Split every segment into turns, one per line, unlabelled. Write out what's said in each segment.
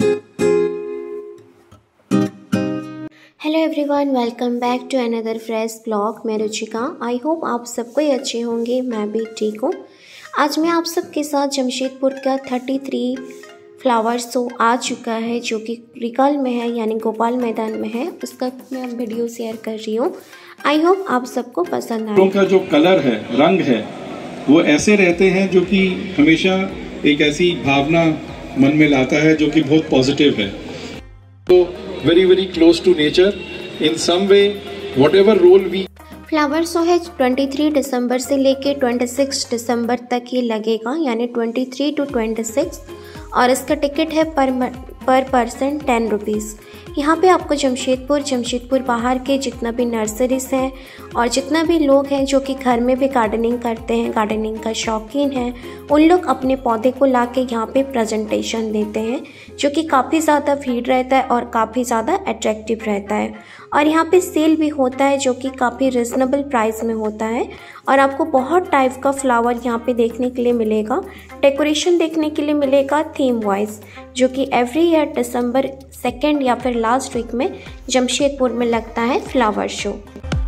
Hello everyone, welcome back to another fresh blog. मैं Ruchika. I hope आप सबको ही अच्छे होंगे, मैं भी ठीक हूँ। आज मैं आप सबके साथ जमशेदपुर का 33 फ्लावर शो आ चुका है, जो कि रिकल में है, यानी गोपाल मैदान में है। उसका मैं वीडियो शेयर कर रही हूँ। आई होप आप सबको पसंद आए।
का जो कलर है, रंग है, वो ऐसे रहते हैं जो कि हमेशा एक ऐसी भावना मन में लाता है जो कि बहुत पॉजिटिव है। तो very close to nature in some way, whatever role we।
Flower show है 23 दिसंबर से लेके 26 दिसंबर तक ही लगेगा, यानी 23 to 26, और इसका टिकट है पर पर्सन 10 रुपीज़। यहाँ पे आपको जमशेदपुर बाहर के जितना भी नर्सरीज हैं और जितना भी लोग हैं जो कि घर में भी गार्डनिंग करते हैं, गार्डनिंग का शौकीन है, उन लोग अपने पौधे को ला के यहाँ पे प्रेजेंटेशन देते हैं, जो कि काफ़ी ज़्यादा भीड़ रहता है और काफ़ी ज़्यादा अट्रैक्टिव रहता है। और यहाँ पे सेल भी होता है जो कि काफ़ी रिजनेबल प्राइस में होता है, और आपको बहुत टाइप का फ्लावर यहाँ पे देखने के लिए मिलेगा, डेकोरेशन देखने के लिए मिलेगा थीम वाइज, जो कि एवरी ईयर दिसंबर 2 या फिर लास्ट वीक में जमशेदपुर में लगता है फ्लावर शो।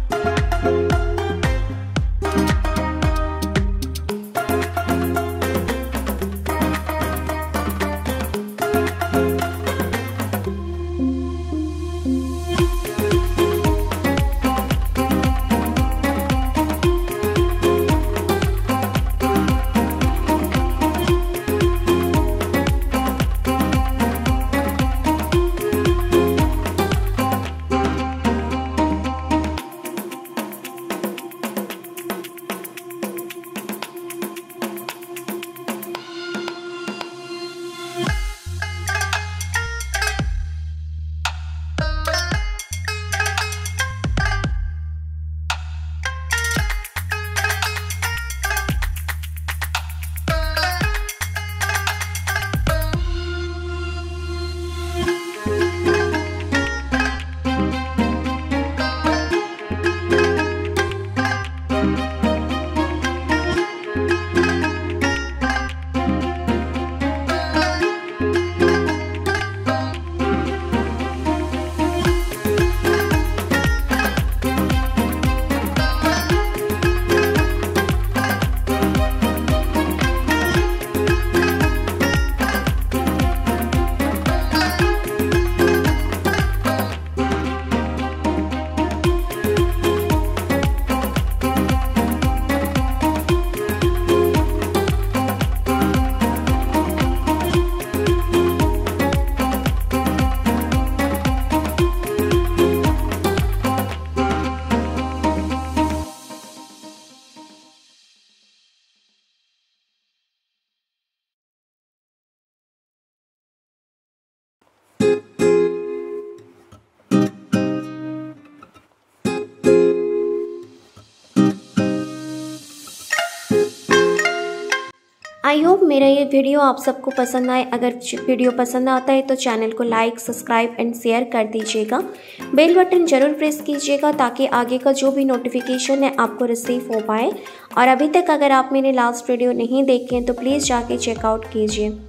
आई होप मेरा ये वीडियो आप सबको पसंद आए। अगर वीडियो पसंद आता है तो चैनल को लाइक, सब्सक्राइब एंड शेयर कर दीजिएगा। बेल बटन जरूर प्रेस कीजिएगा ताकि आगे का जो भी नोटिफिकेशन है आपको रिसीव हो पाए। और अभी तक अगर आप मेरे लास्ट वीडियो नहीं देखे हैं तो प्लीज़ जाके चेकआउट कीजिए।